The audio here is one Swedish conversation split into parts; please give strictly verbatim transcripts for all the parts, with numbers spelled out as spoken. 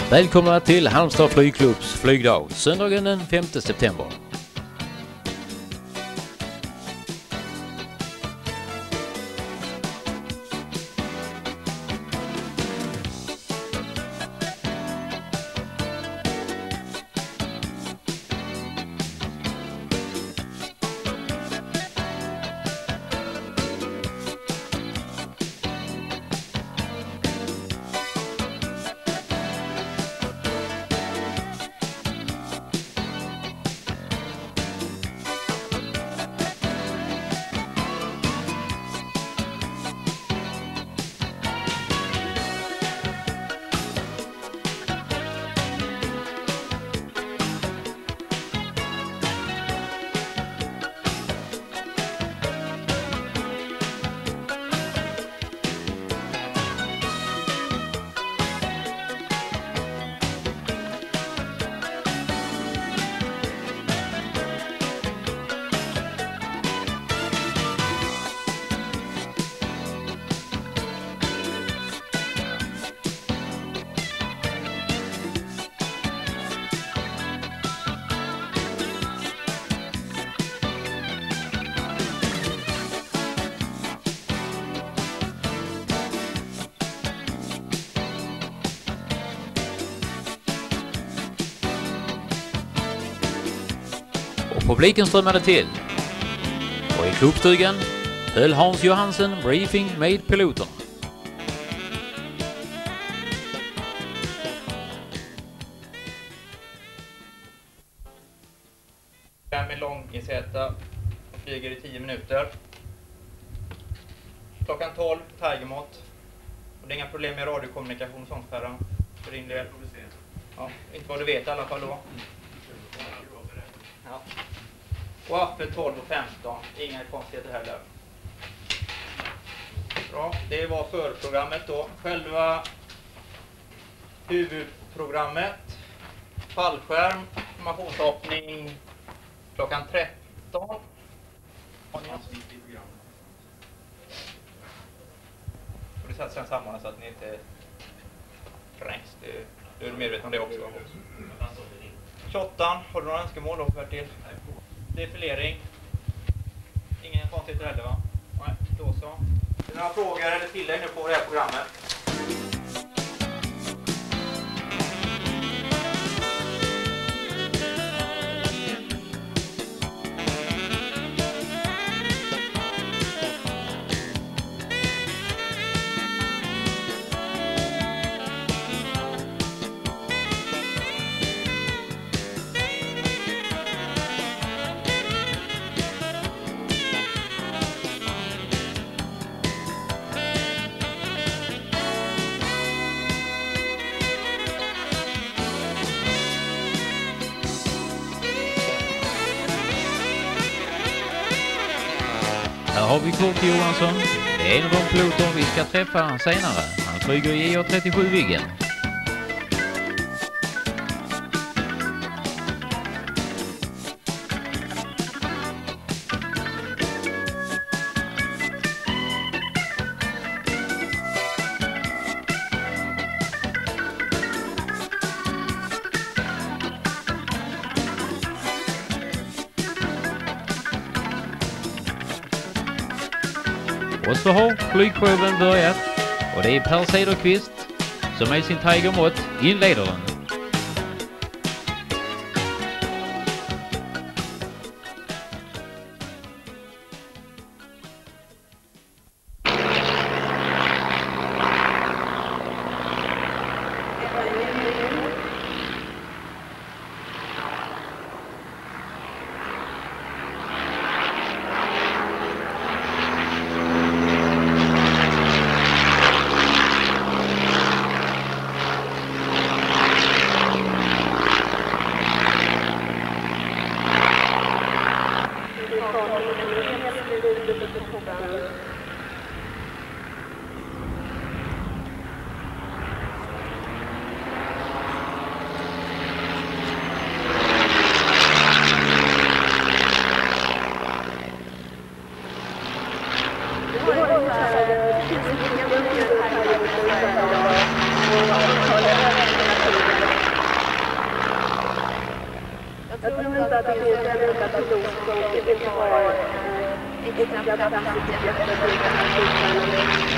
Välkomna till Halmstad flygklubbs flygdag, söndagen den femte september. Publiken strömmade till och i klubbstugan höll Hans Johansen briefing med piloterna. Med lång i Zäta flyger i tio minuter. Klockan tolv, Tigermot. Och det är inga problem med radiokommunikation och sånt här för din del. Ja, inte vad du vet i alla fall då. Ja. Och appen tolv och femton, inga konstigheter heller. Bra, det var förprogrammet då. Själva huvudprogrammet, fallskärm, formationshoppning klockan tretton. Har ni avsnitt i programmet? Och det sätts sen samman så att ni inte trängs. Du är medveten om det också. tjugoåtta, har du några önskemål då Bertil? Defilering. Ingen konstigt heller va? Nej, då så. Är det några frågor eller tillägg nu på det här programmet? Här har vi Kurt Johansson. Det är en av de piloter vi ska träffa senare. Han flyger i E A trettiosju Viggen. Och så har flygshowen börjat och det är Per Cederqvist som med sin Tigermot inleder den. vänta pilot som inte har extra plats i jettrafiken.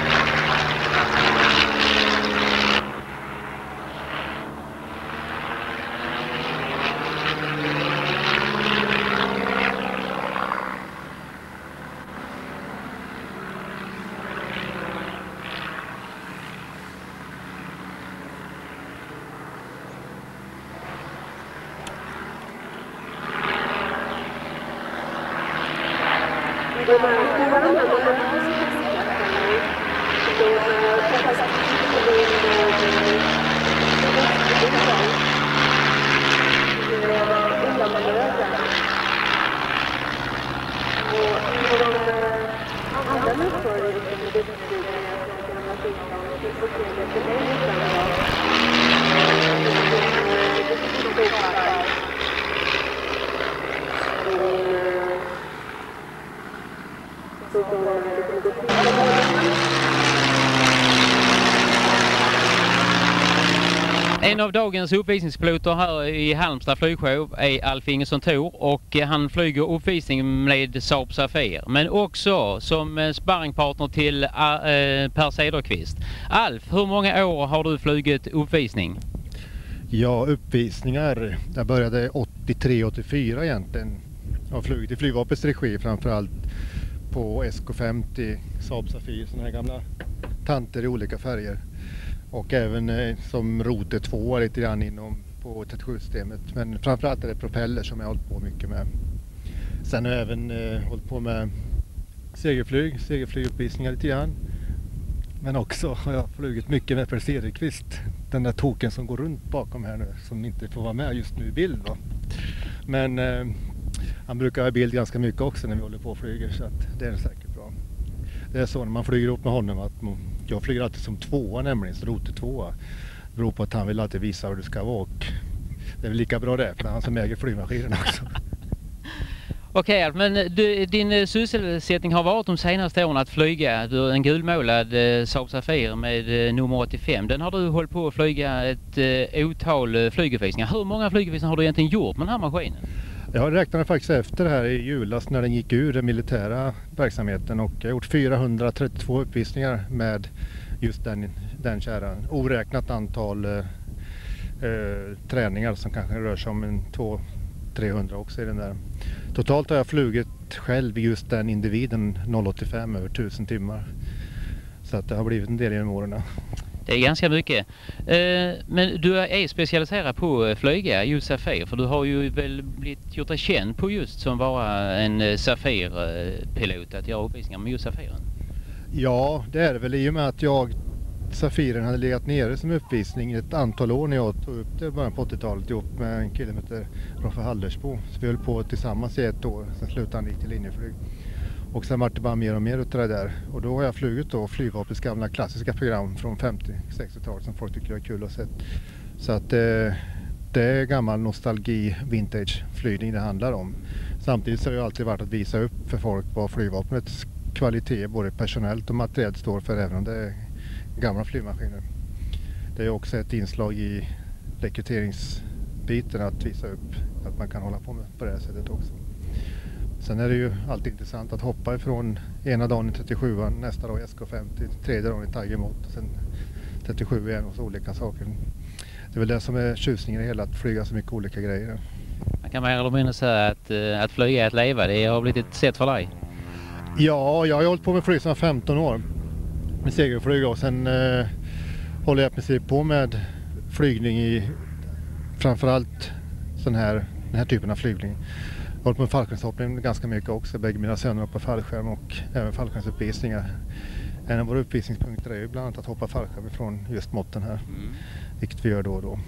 En av dagens uppvisningspiloter här i Halmstad flygshow är Alf Ingesson Thor, och han flyger uppvisning med Saab Zafir, men också som sparringpartner till äh, Per Cederqvist. Alf, hur många år har du flugit uppvisning? Ja, uppvisningar. Jag började åttiotre åttiofyra egentligen. Jag har flugit i flygvapnets regi, framförallt på S K femtio, Saab Zafir, sådana här gamla tanter i olika färger. Och även eh, som Rote två lite grann inom på trettiosju-systemet. Men framförallt är det propeller som jag har hållit på mycket med. Sen har jag även eh, hållit på med segelflyg, segelflyguppvisningar lite grann. Men också har jag flugit mycket med Per Cederqvist. Den där token som går runt bakom här nu, som inte får vara med just nu i bild då. Men eh, han brukar ha bild ganska mycket också när vi håller på och flyger, så att det är säkert bra. Det är så när man flyger upp med honom att man, jag flyger alltid som tvåa nämligen, så rote tvåa. Det beror på att han vill alltid visa hur det ska vara, och det är väl lika bra det, för det är han som äger flygmaskinen också. Okej, okay, men du, din sysselsättning har varit de senaste åren att flyga. Du har en gulmålad eh, Saab Zafir med eh, nummer åttiofem. Den har du hållit på att flyga ett eh, otal eh, flyguppvisningar. Hur många flyguppvisningar har du egentligen gjort med den här maskinen? Jag räknade faktiskt efter här i julas när den gick ur den militära verksamheten, och jag har gjort fyrahundratrettiotvå uppvisningar med just den, den kärran. Oräknat antal eh, eh, träningar som kanske rör sig om en två trehundra också i den där. Totalt har jag flugit själv just den individen noll åttiofem över tusen timmar. Så att det har blivit en del genom åren. Det är ganska mycket. Eh, men du är specialiserad på att flyga just Zafir, för du har ju väl blivit gjort dig känd på just som vara en Zafir-pilot, att göra uppvisningar med just Zafiren. Ja, det är det väl, i och med att jag Zafiren hade legat nere som uppvisning ett antal år när jag tog upp det början på åttiotalet ihop med en kille som heter Roffe Hallersbo. Så vi höll på tillsammans i ett år, sen slutade han gick till linjeflyg. Och sen var det bara mer och mer utav det där. Och då har jag flugit då flygvapnets gamla klassiska program från femtio-sextiotalet som folk tycker är kul att se. Så att eh, det är gammal nostalgi, vintage flygning det handlar om. Samtidigt så har det alltid varit att visa upp för folk vad flygvapnets kvalitet både personellt och materiellt står för, även om det är gamla flygmaskiner. Det är också ett inslag i rekryteringsbiten att visa upp att man kan hålla på med på det här sättet också. Sen är det ju alltid intressant att hoppa ifrån ena dagen i trettiosjuan, nästa dag i S K femtio, tredje dagen i Tiger Mot och sen trettiosju igen och så olika saker. Det är väl det som är tjusningen i hela, att flyga så mycket olika grejer. Man kan mer eller mindre säga att, att flyga är att leva, det har blivit ett sätt för dig. Ja, jag har hållit på med flyg sedan femton år. Med segelflyg, och sen eh, håller jag precis på med flygning i framförallt sån här, den här typen av flygning. Jag har hållit på med fallskärmshoppning ganska mycket också. Bägge mina söner hoppar fallskärm och även fallskärmsuppvisningar. En av våra uppvisningspunkter är ju bland annat att hoppa fallskärm från just måtten här. Mm. Vilket vi gör då och då.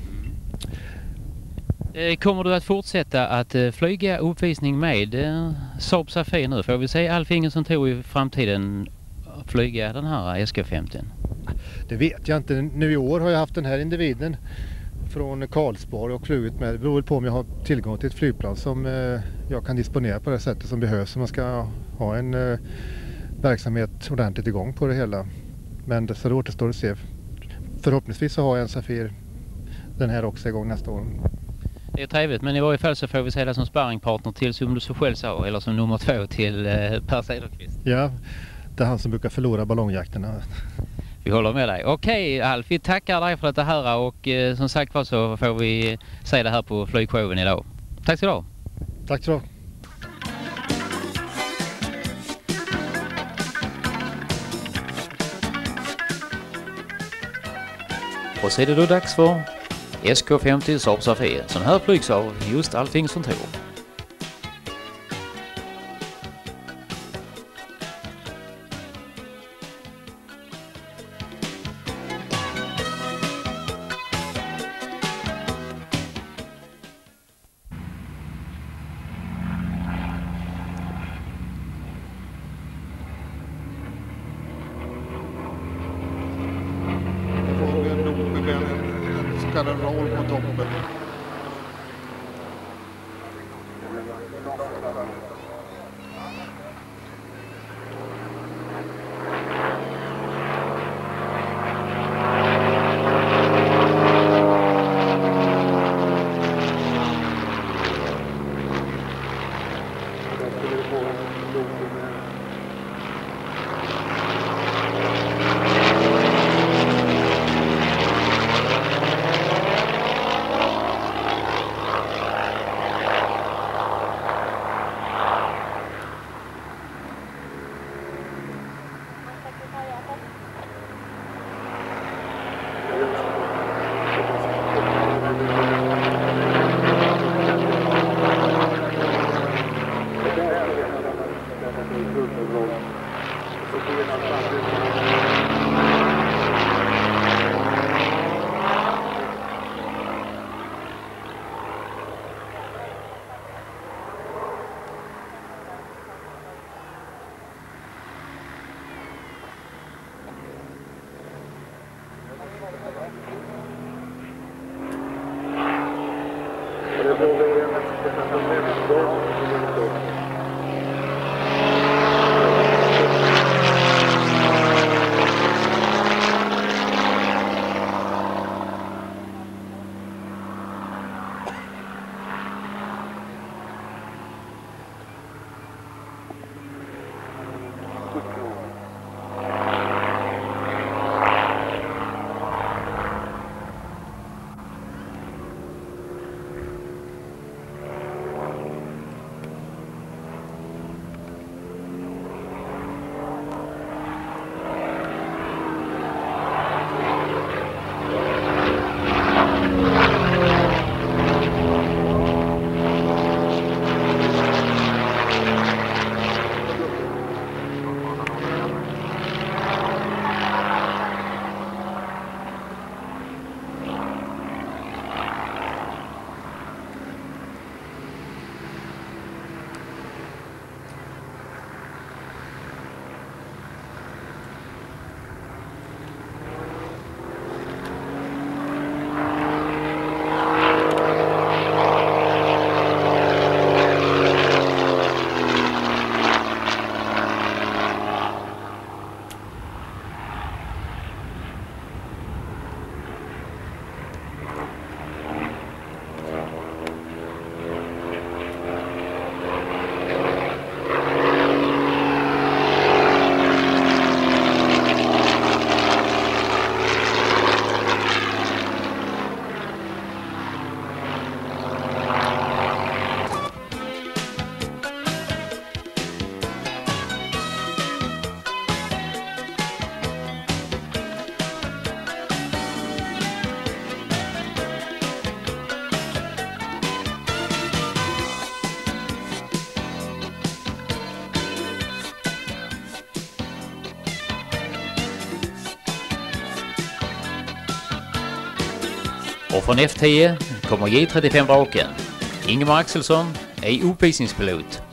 Mm. Kommer du att fortsätta att flyga uppvisning med Saab Zafir nu? Får vi se Alf Ingesson Thor i framtiden flyga den här S K femtio? Det vet jag inte. Nu i år har jag haft den här individen från Karlsborg och flugit med. Det beror på om jag har tillgång till ett flygplan som eh, jag kan disponera på det sättet som behövs om man ska ha en eh, verksamhet ordentligt igång på det hela. Men det så det återstår att se. Förhoppningsvis så har jag en Zafir den här också igång nästa år. Det är trevligt, men i varje fall så får vi se det som sparringpartner till, som du så själv sa, eller som nummer två till eh, Per Cederqvist. Ja, det är han som brukar förlora ballongjakterna. Vi håller med dig. Okej Alf, vi tackar dig för det här och eh, som sagt var så får vi se det här på flygshowen idag. Tack så du ha. Tack så du ha. Och så är det då dags för S K femtio Saab Safir som här flygs av just Alfings kontor. En roll på toppen. Och från F tio kommer J trettiofem Draken. Ingemar Axelsson är uppvisningspilot.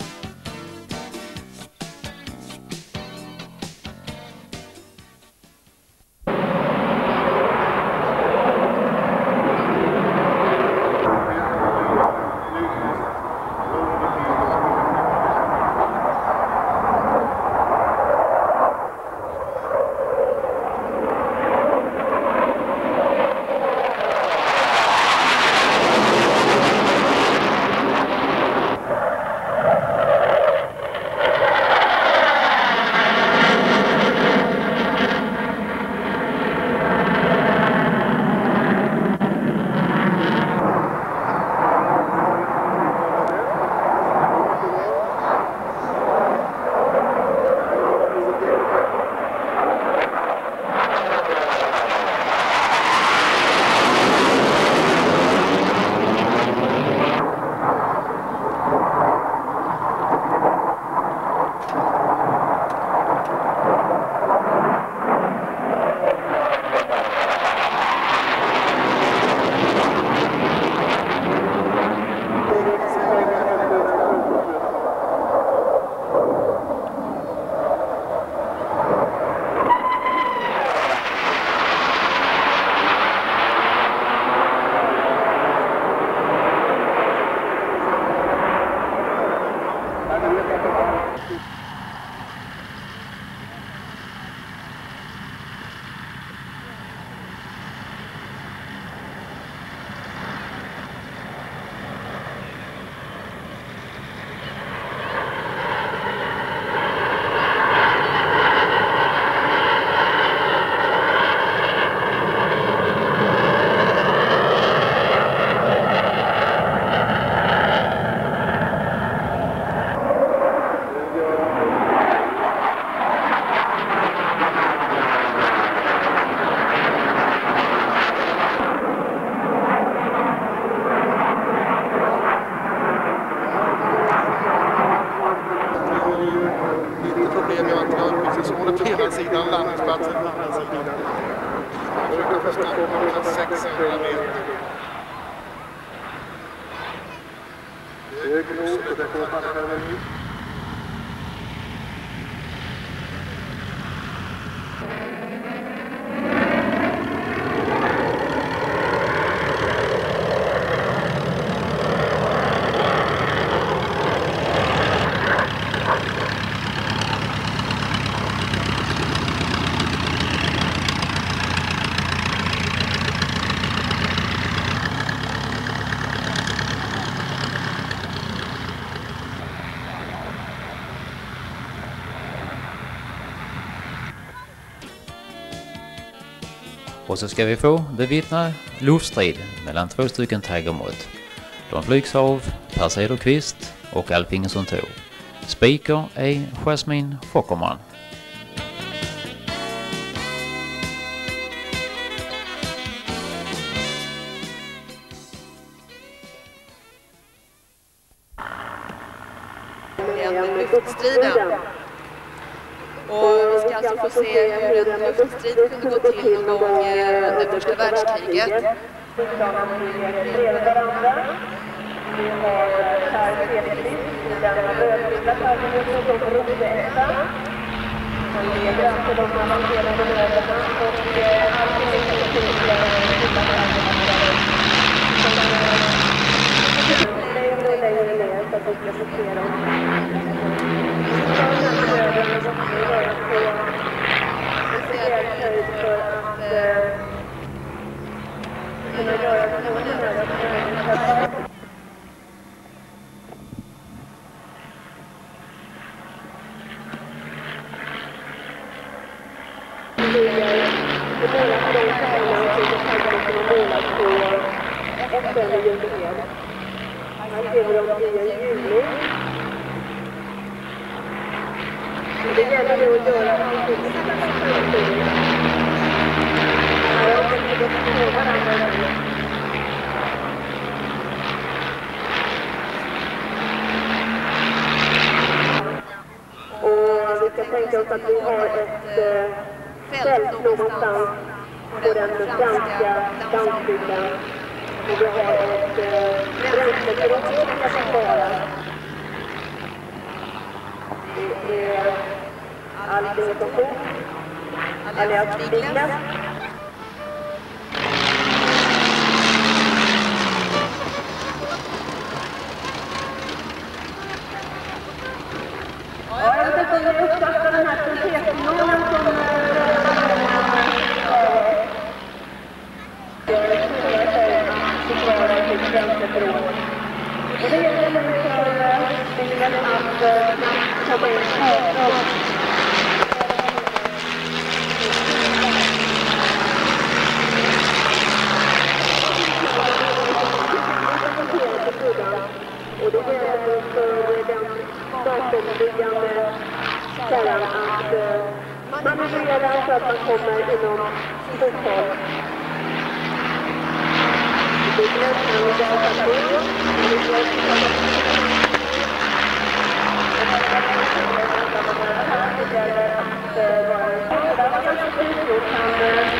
på andra sidan. Jag brukar förstå på sexhundra meter. Hög not och det får fallskärmen ut. Och så ska vi få bevittna luftstrid mellan två stycken Tigermått. De flygs av Per Cederqvist och Alf Ingesson Thor. Speaker är Jasmin Fockerman. Luftstriden. Och vi ska alltså få se hur en luftstrid kunde gå till någon gång under första världskriget. Vi har Per Cederqvist i den rödvita färgen som står på Roseätta. Han leder alltså de avancerade manövrarna och Alf Ingesson Thor i den vita färgen. Längre och längre ner så att vi ska få se dem. Den här manövern måste vi göra på speciell höjd för att kunna göra den här manövern. Här ser vi dem i juli. Det gäller nu att göra allting samtidigt. Här har vi gått på varandra nu. Och vi ska tänka oss att vi har ett fält någonstans på den franska landsbygden. Och vi har ett bränslegrott som ska försvara. Det är Alf Ingesson Thor, alias Vigla. Ja, jag vet inte om ni uppfattar den här trumpetsignalen som och det gäller nu för bilen att komma in här. Och det gäller för den bakomliggande kärran att manövrera så att man kommer inom fotboll. Det är nästan och därför på. Det är gäller att vara en sådan att man kan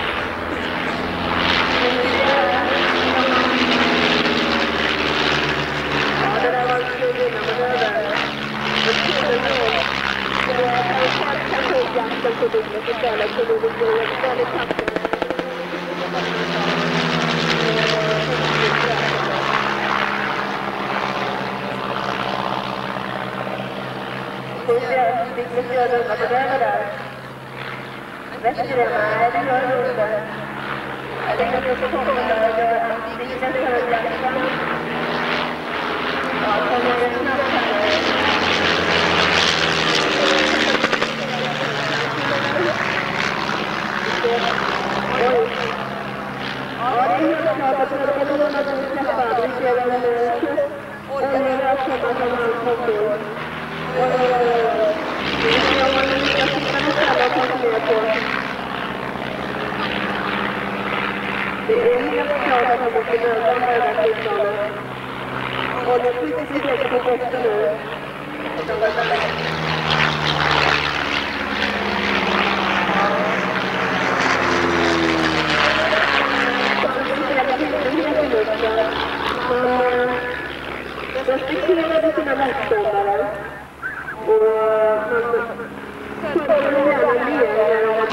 ja, det där var en stor innan man över. Det skulle nog jag kan ta upp jakten på bilen istället för det blir ett väldigt tappigt. Fick vi se runda på den där? Vet du det? Nej, det gör det inte. Jag tänker att vi får komma där och göra en bilen för en jakten. Ja, så är det snabbt här. Oj. Ja, det är helt klart att det ska låna den släppa. Vi ser en oljeröd komma från hans kontor. Oj, oj, oj. Jag har en liten sittande ställe att tänka med på. Det är helt klart att man måste möta med den här flygplanen. Och det skjuter sig säkert på botten nu. fältståndare. Och man följer gärna med när man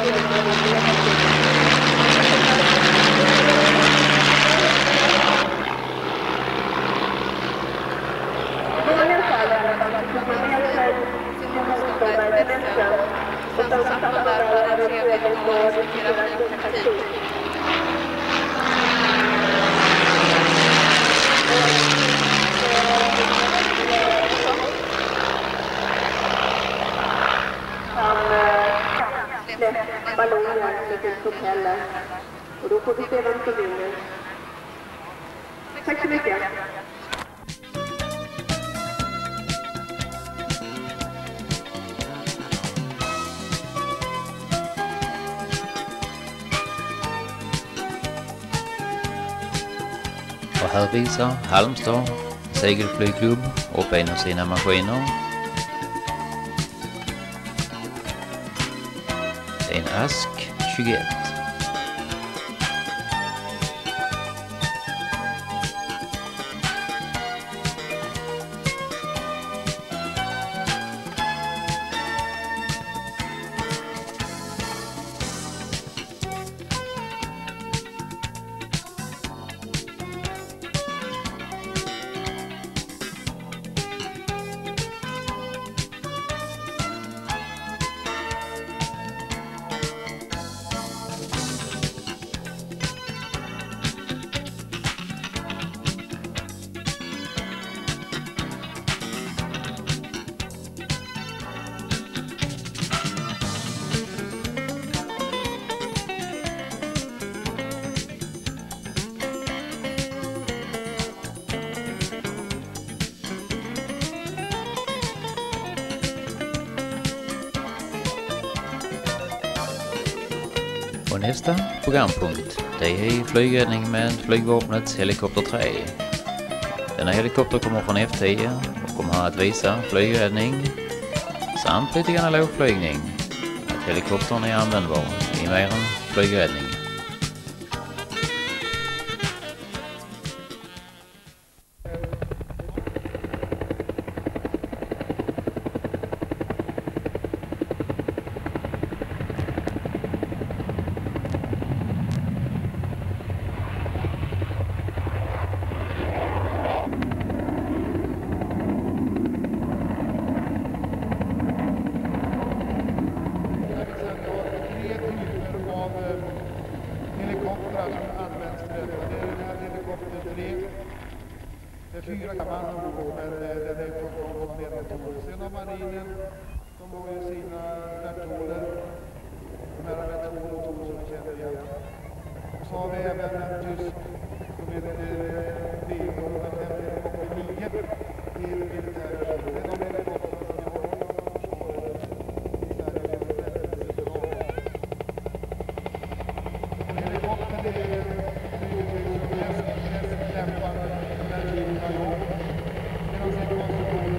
I vanliga fall är man att man med sig sin motståndare i västen och sen satt man där och hade trevligt och diskuterade ny taktik. Han släpper ballonger till propeller och då får vi se vem som vinner. Tack så mycket. Och här visar Halmstad segelflygklubb upp en av sina maskiner. Det är en Ask tjugoett. Och nästa programpunkt, det är flygräddning med flygvapnets helikopter tre. Denna helikopter kommer från F tio och kommer här att visa flygräddning samt lite grann lågflygning. Att helikoptern är användbar i mer än flygräddning. Fyra kan man ombord, men den är på medeltåg. Sen har marinen, de har ju sina vertoler, de här vertoler och som vi känner igen. Och så har vi även en tysk som heter V hundrafemtionio till militären. Det är de helikoptrar som vi har i Sverige. Helikoptern är mest lämpad för den typen av jobb. Medan sin konstruktion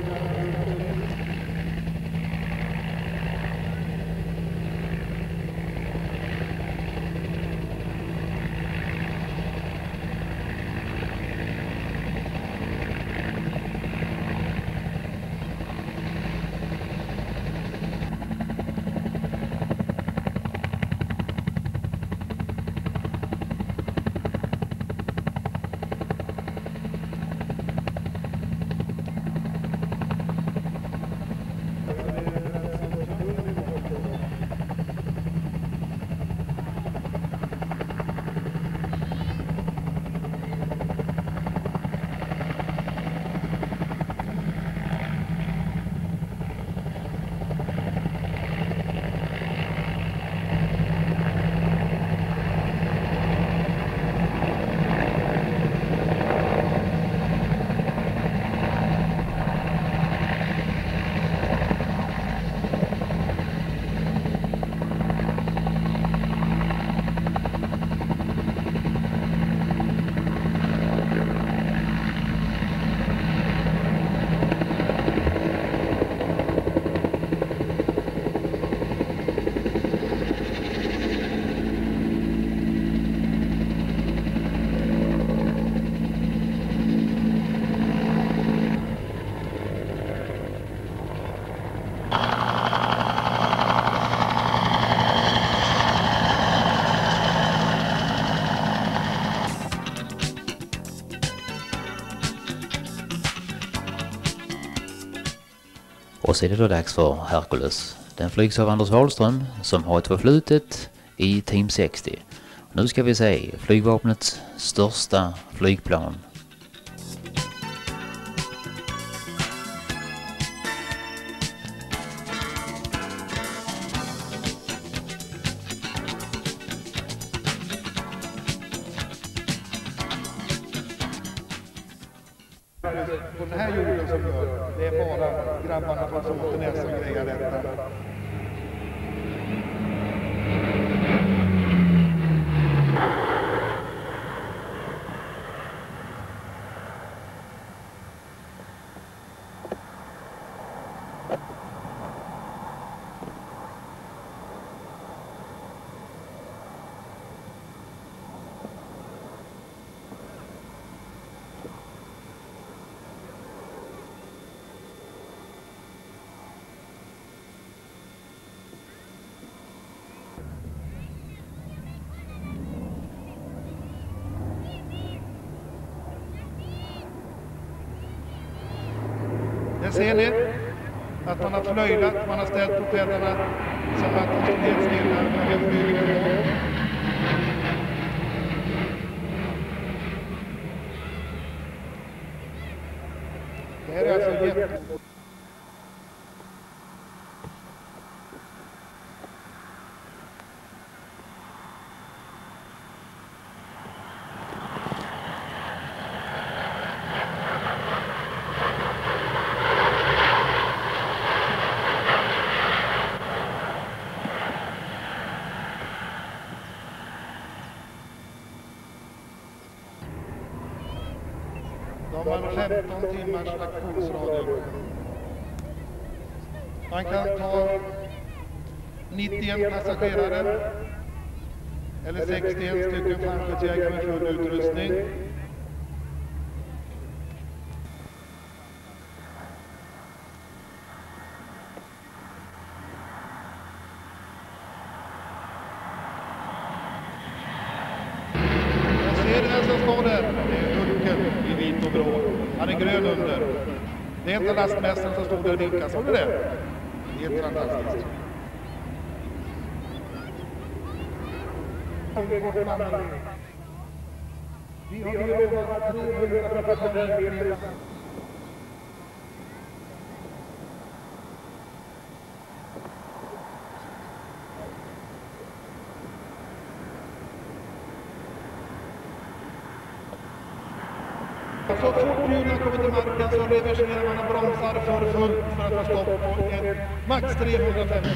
Och så är det då dags för Hercules. Den flygs av Anders Wahlström som har ett förflutet i Team sextio. Nu ska vi se flygvapnets största flygplan. På den här jorden som gör, det är bara grabbarna från Såtenäs som grejer detta. Där ser ni att man har flöjlat, man har ställt propellerna så att de står helt stilla när vi flyger igång. Det här är alltså jätte... De har femton timmars aktionsradio. Man kan ta nittioen passagerare eller sextioen stycken fallskärmsjägare med full utrustning. Jag ser den som står där. Det är Hulken i vit och grå. Han är grön under. Det är inte lastmästaren som stod där och vinkade. Såg du det? Helt fantastiskt. Vi har lovat trehundra personer. Så fort hjulen kommer till marken så reverserar man och bromsar för fullt för att få stopp på en max trehundrafemtio.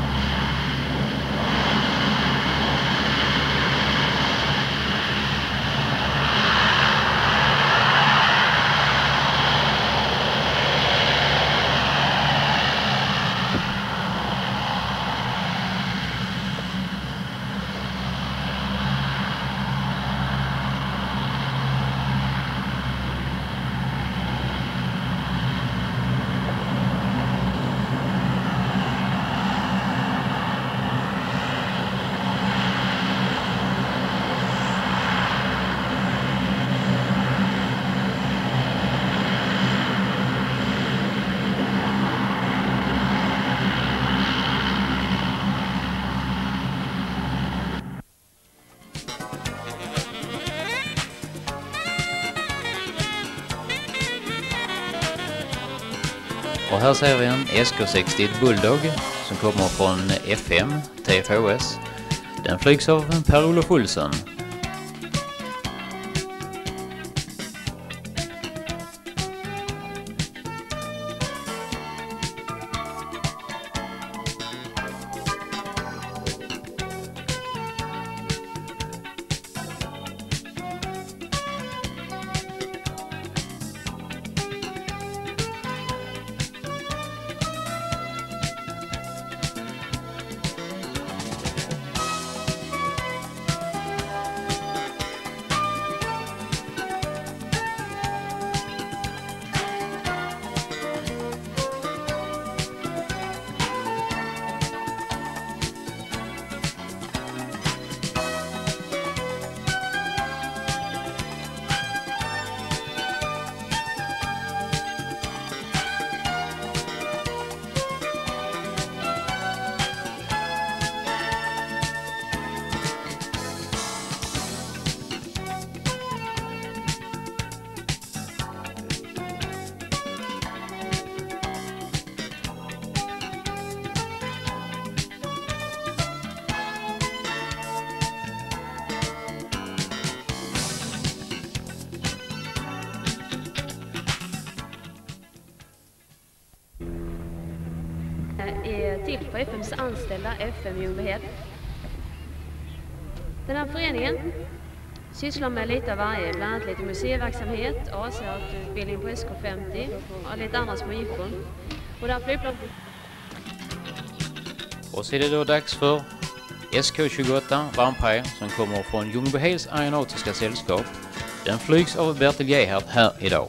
Och här ser vi en S K sextio Bulldog som kommer från F M T F O S. Den flygs av Per-Olof Olsson. är till för F M:s anställda F M Ljungbyhed. Den här föreningen sysslar med lite av varje, bland annat lite museiverksamhet, A C-utbildning på S K femtio och lite andra små jippon. Och där flygplan... Och så är det då dags för S K tjugoåtta Vampire som kommer från Ljungbyheds aeronautiska sällskap. Den flygs av Bertil Gerhardt här idag.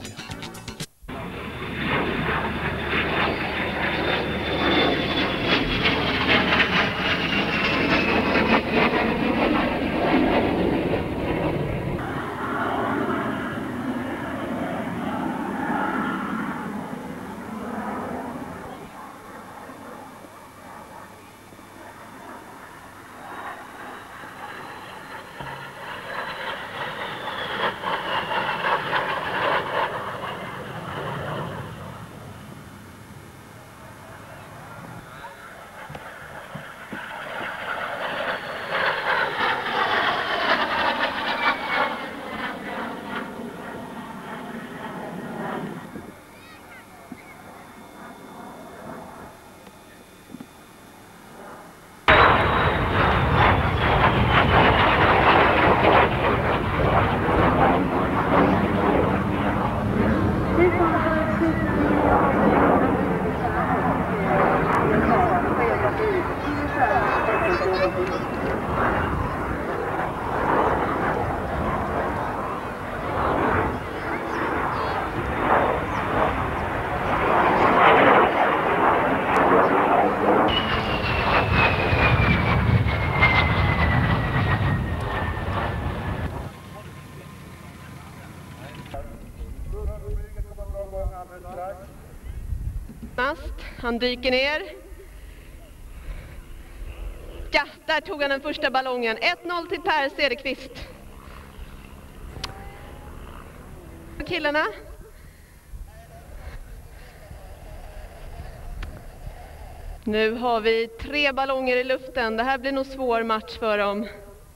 Han dyker ner. Ja, där tog han den första ballongen. ett noll till Per Cederqvist. Killarna. Nu har vi tre ballonger i luften. Det här blir nog svår match för dem. I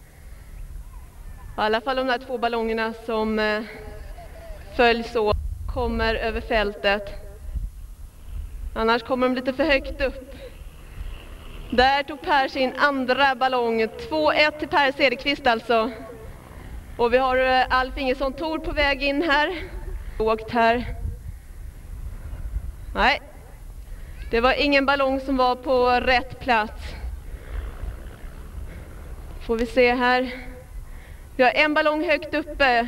alla fall de där två ballongerna som eh, följs åt kommer över fältet. Annars kommer de lite för högt upp. Där tog Per sin andra ballong. två ett till Per Cederqvist alltså. Och vi har Alf Ingesson Thor på väg in här. Åkt här. Nej. Det var ingen ballong som var på rätt plats. Får vi se här. Vi har en ballong högt uppe.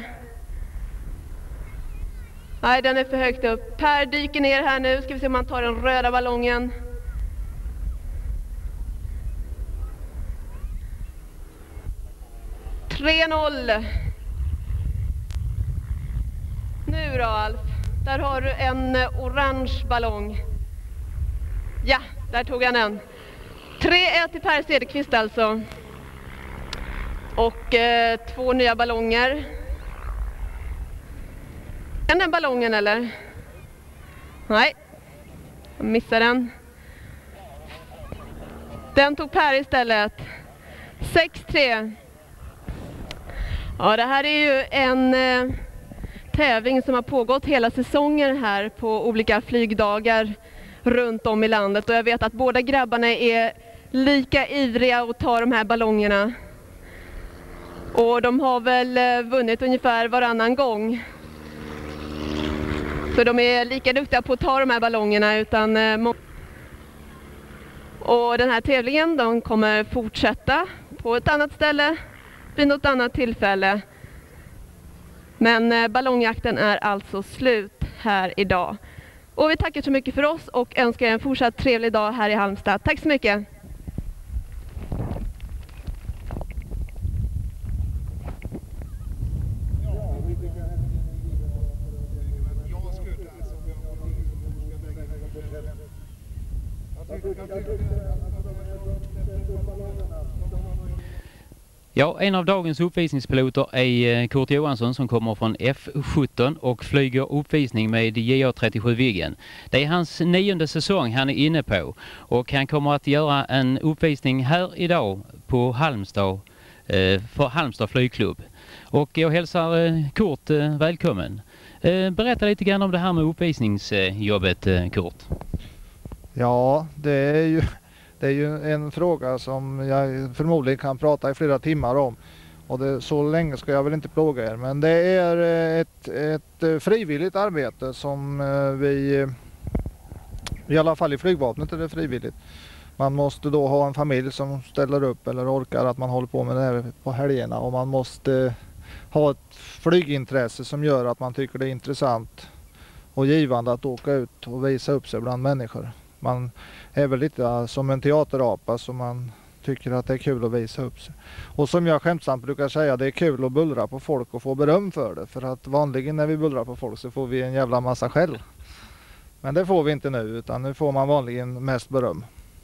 Nej, den är för högt upp. Per dyker ner här nu. Ska vi se om man tar den röda ballongen. tre noll. Nu då Alf. Där har du en orange ballong. Ja, där tog han den. tre ett till Per Cederqvist alltså. Och eh, två nya ballonger. Är den ballongen eller? Nej. Jag missade den. Den tog Per istället. sex tre. Ja, det här är ju en eh, tävling som har pågått hela säsongen här på olika flygdagar runt om i landet. Och jag vet att båda grabbarna är lika ivriga att ta de här ballongerna. Och de har väl eh, vunnit ungefär varannan gång. Så de är lika duktiga på att ta de här ballongerna utan eh, och den här tävlingen de kommer fortsätta på ett annat ställe vid något annat tillfälle. Men eh, ballongjakten är alltså slut här idag. Och vi tackar så mycket för oss och önskar er en fortsatt trevlig dag här i Halmstad. Tack så mycket! Ja, en av dagens uppvisningspiloter är Kurt Johansson som kommer från F sjutton och flyger uppvisning med J A trettiosju Viggen. Det är hans nionde säsong han är inne på och han kommer att göra en uppvisning här idag på Halmstad för Halmstad flygklubb. Och jag hälsar Kurt välkommen. Berätta lite grann om det här med uppvisningsjobbet, Kurt. Ja, det är ju Det är ju en fråga som jag förmodligen kan prata i flera timmar om. Och det, så länge ska jag väl inte plåga er. Men det är ett, ett frivilligt arbete som vi, i alla fall i flygvapnet är det frivilligt. Man måste då ha en familj som ställer upp eller orkar att man håller på med det här på helgerna. Och man måste ha ett flygintresse som gör att man tycker det är intressant och givande att åka ut och visa upp sig bland människor. Man är väl lite som en teaterapa, så man tycker att det är kul att visa upp sig. Och som jag skämtsamt brukar säga, det är kul att bullra på folk och få beröm för det. För att vanligen när vi bullrar på folk så får vi en jävla massa skäll. Men det får vi inte nu, utan nu får man vanligen mest beröm.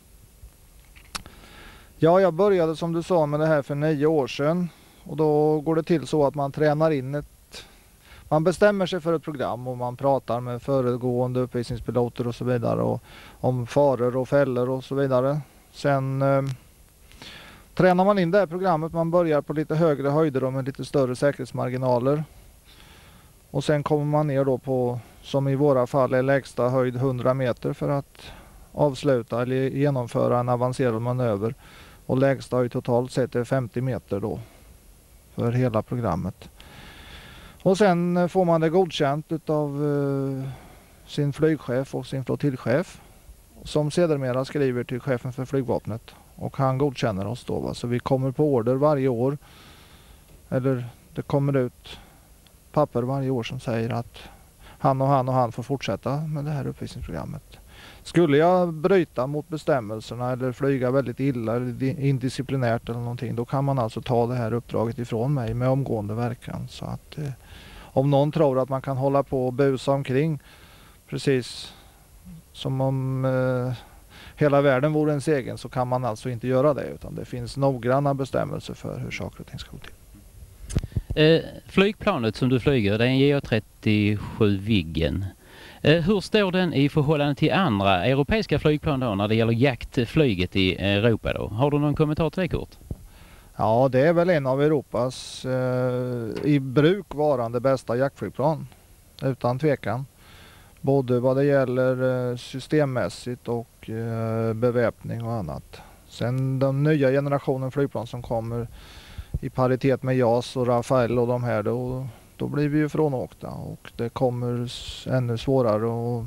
Ja, jag började som du sa med det här för nio år sedan. Och då går det till så att man tränar in ett... Man bestämmer sig för ett program och man pratar med föregående uppvisningspiloter och så vidare. Och om faror och fällor och så vidare. Sen eh, tränar man in det här programmet. Man börjar på lite högre höjder och med lite större säkerhetsmarginaler. Och sen kommer man ner då på, som i våra fall är lägsta höjd hundra meter för att avsluta eller genomföra en avancerad manöver. Och lägsta höjd totalt sett är femtio meter då för hela programmet. Och sen får man det godkänt utav uh, sin flygchef och sin flottiljchef, som sedermera skriver till chefen för flygvapnet. Och han godkänner oss då. Va? Så vi kommer på order varje år. Eller det kommer ut papper varje år som säger att han och han och han får fortsätta med det här uppvisningsprogrammet. Skulle jag bryta mot bestämmelserna eller flyga väldigt illa eller indisciplinärt eller någonting, då kan man alltså ta det här uppdraget ifrån mig med omgående verkan. Så att eh, om någon tror att man kan hålla på och busa omkring precis som om eh, hela världen vore ens egen, så kan man alltså inte göra det, utan det finns noggranna bestämmelser för hur saker och ting ska gå till. Eh, flygplanet som du flyger, det är en J A trettiosju Viggen. Eh, hur står den i förhållande till andra europeiska flygplan då, när det gäller jaktflyget i Europa då? Har du någon kommentar till det, Kurt? Ja, det är väl en av Europas eh, i bruk varande bästa jaktflygplan, utan tvekan. Både vad det gäller eh, systemmässigt och eh, beväpning och annat. Sen den nya generationen flygplan som kommer i paritet med JAS och Rafael och de här, då, då blir vi ju frånåkta. Och det kommer ännu svårare och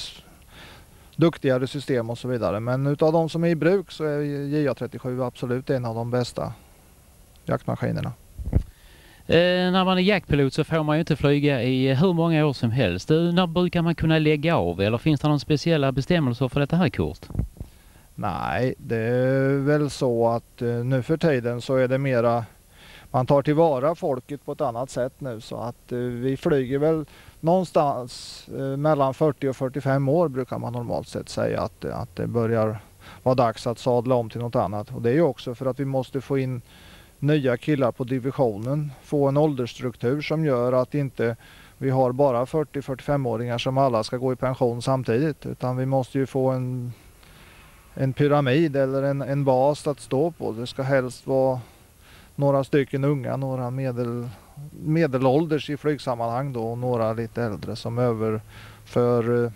duktigare system och så vidare. Men utav de som är i bruk så är J A trettiosju absolut en av de bästa jaktmaskinerna. Eh, när man är jaktpilot så får man ju inte flyga i hur många år som helst. När brukar man kunna lägga av, eller finns det någon speciella bestämmelser för detta här kort? Nej, det är väl så att eh, nu för tiden så är det mera, man tar tillvara folket på ett annat sätt nu, så att eh, vi flyger väl någonstans eh, mellan fyrtio och fyrtiofem år brukar man normalt sett säga att, att det börjar vara dags att sadla om till något annat. Och det är ju också för att vi måste få in nya killar på divisionen, få en åldersstruktur som gör att inte vi har bara fyrtio till fyrtiofem-åringar som alla ska gå i pension samtidigt, utan vi måste ju få en, en pyramid eller en, en bas att stå på. Det ska helst vara några stycken unga, några medel, medelålders i flygsammanhang då, och några lite äldre som överför eh,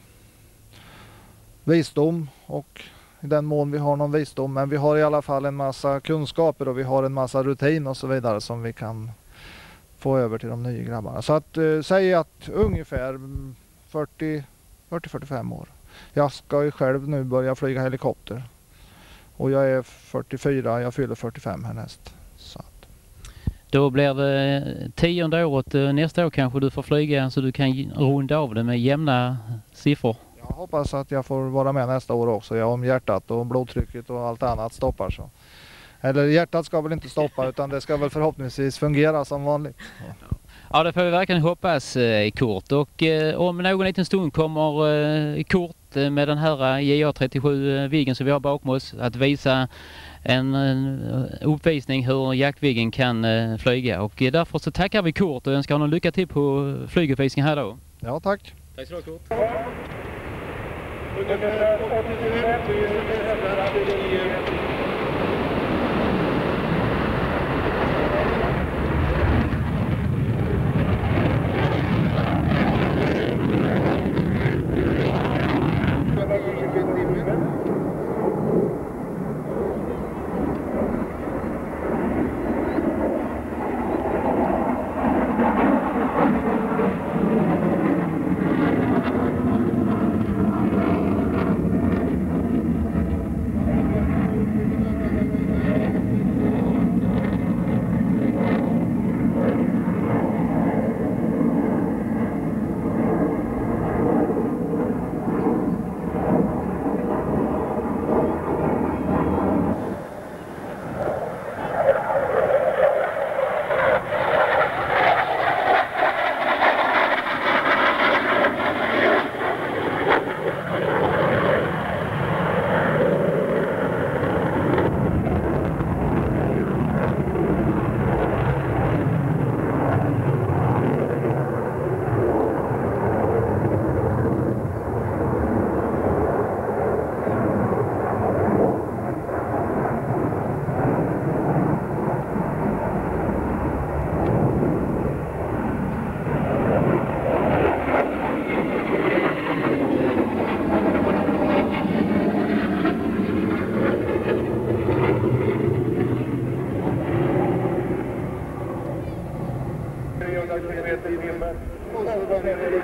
visdom, och i den mån vi har någon visdom, men vi har i alla fall en massa kunskaper och vi har en massa rutin och så vidare som vi kan få över till de nya grabbarna. Så att eh, säga att ungefär fyrtio till fyrtiofem år. Jag ska ju själv nu börja flyga helikopter och jag är fyrtiofyra, jag fyller fyrtiofem härnäst. Så att. Då blir det tionde året nästa år kanske du får flyga, så du kan runda av det med jämna siffror. Jag hoppas att jag får vara med nästa år också, ja, om hjärtat och blodtrycket och allt annat stoppar så. Eller hjärtat ska väl inte stoppa, utan det ska väl förhoppningsvis fungera som vanligt. Ja, ja det får vi verkligen hoppas, eh, Kurt. Och eh, om någon liten stund kommer eh, Kurt eh, med den här J A trettiosju Viggen som vi har bakom oss att visa en, en uppvisning hur jaktviggen kan eh, flyga. Och eh, därför så tackar vi Kurt och önskar honom lycka till på flyguppvisning här då. Ja, tack. Tack så mycket, Kurt. Ungefär åttiofem tusen hästar att det kilometer i timmen. Och så var det det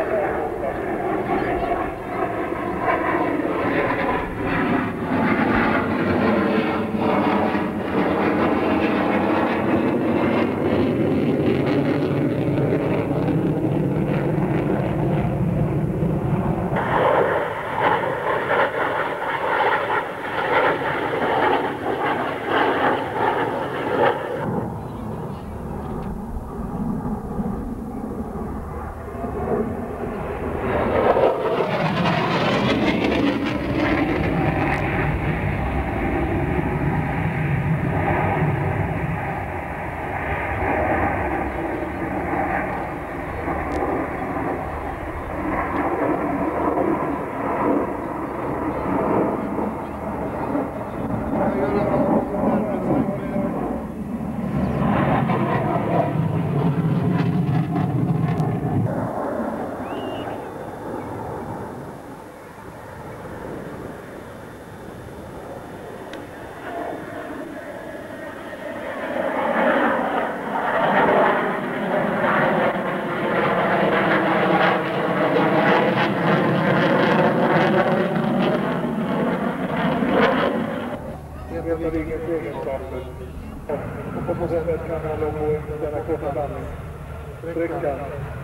egenskaper och på så sätt kan man nå denna korta landningssträcka.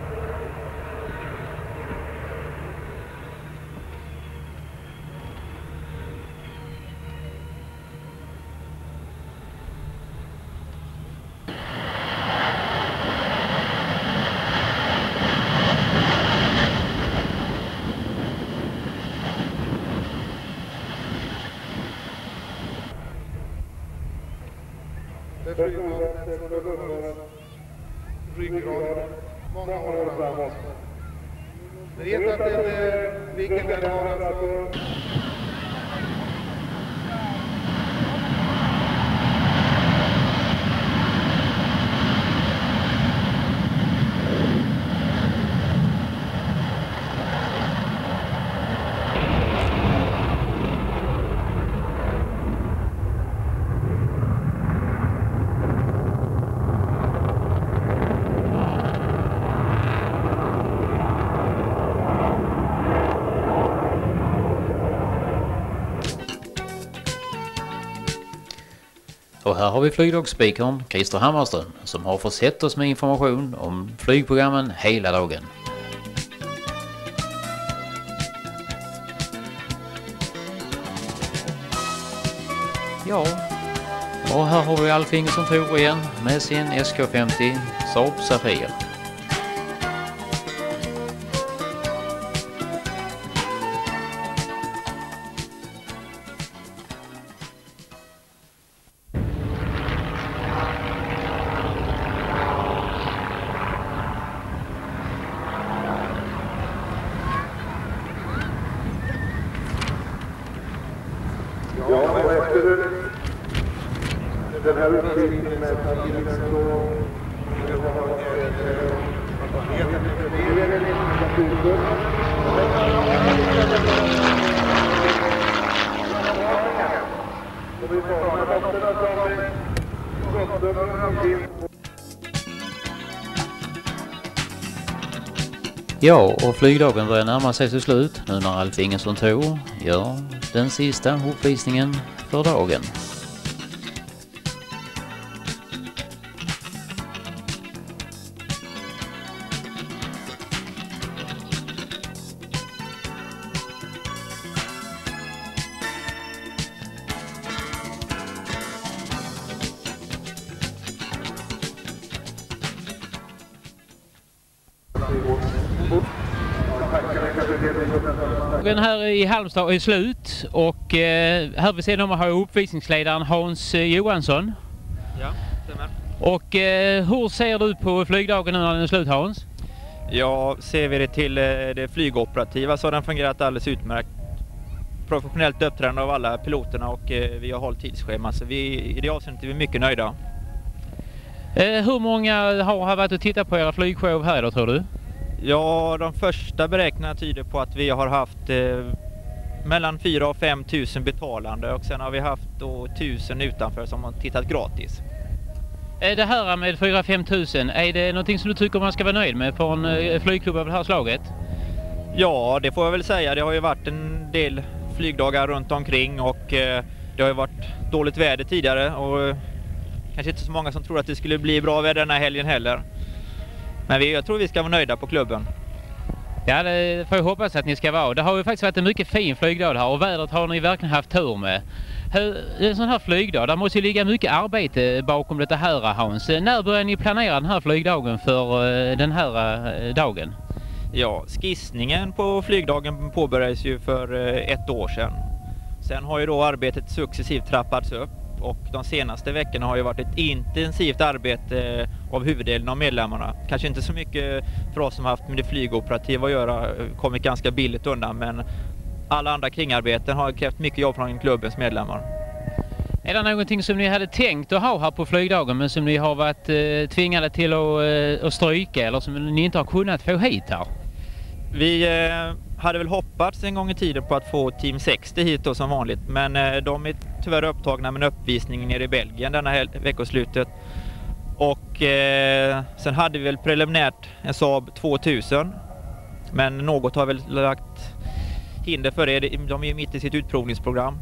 Det flygvapnet för lungor, ryggrad, många år framåt. Ni vet att en Viggen den har alltså... Och här har vi flygdagsspikern Christer Hammarström som har försett oss med information om flygprogrammen hela dagen. Ja, och här har vi Alf Ingesson Thor igen med sin S K femtio Saab Safir. Ja, och efter den här utbildningen med familjen så har Ja, och flygdagen börjar närma sig till slut nu när Alf Ingesson Thor gör den sista uppvisningen för dagen. Den här i Halmstad är slut och eh, här vid sidan om har jag uppvisningsledaren Hans eh, Johansson. Ja, stämmer. Och eh, hur ser du på flygdagen nu när den är slut, Hans? Ja, ser vi det till eh, det flygoperativa så har den fungerat alldeles utmärkt. Professionellt uppträdande av alla piloterna och eh, vi har hållit tidsschema så vi, i det avseendet är vi mycket nöjda. Eh, hur många har varit och tittat på era flygshow här då, tror du? Ja, de första beräkningarna tyder på att vi har haft eh, mellan fyra och fem tusen betalande och sen har vi haft då tusen utanför som har tittat gratis. Det här med fyra fem tusen, är det någonting som du tycker man ska vara nöjd med på en flygklubb av det här slaget? Ja, det får jag väl säga. Det har ju varit en del flygdagar runt omkring och eh, det har ju varit dåligt väder tidigare och eh, kanske inte så många som tror att det skulle bli bra väder den här helgen heller. Men vi, jag tror vi ska vara nöjda på klubben. Ja, det får jag hoppas att ni ska vara. Det har ju faktiskt varit en mycket fin flygdag här och vädret har ni verkligen haft tur med. En sån här flygdag, där måste ju ligga mycket arbete bakom det här, Hans. När börjar ni planera den här flygdagen för den här dagen? Ja, skissningen på flygdagen påbörjades ju för ett år sedan. Sen har ju då arbetet successivt trappats upp och de senaste veckorna har ju varit ett intensivt arbete av huvuddelen av medlemmarna. Kanske inte så mycket för oss som har haft med det flygoperativa att göra, kommit ganska billigt undan, men alla andra kringarbeten har krävt mycket jobb från klubbens medlemmar. Är det någonting som ni hade tänkt att ha här på flygdagen men som ni har varit eh, tvingade till att, eh, att stryka eller som ni inte har kunnat få hit här? Vi eh, hade väl hoppats en gång i tiden på att få Team sextio hit då som vanligt, men eh, de är tyvärr upptagna med en uppvisning nere i Belgien denna veckoslutet. Och eh, sen hade vi väl preliminärt en Saab tvåtusen, men något har väl lagt hinder för det. De är ju mitt i sitt utprovningsprogram.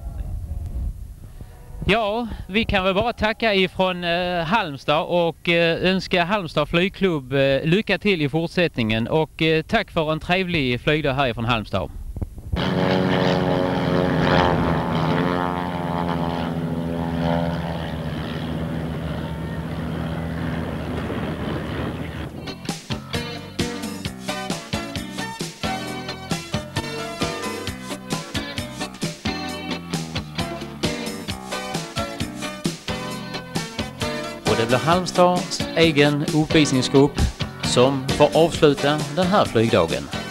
Ja, vi kan väl bara tacka ifrån eh, Halmstad och eh, önska Halmstad flygklubb eh, lycka till i fortsättningen och eh, tack för en trevlig flygdag här ifrån Halmstad. Det blir Halmstads egen uppvisningsgrupp som får avsluta den här flygdagen.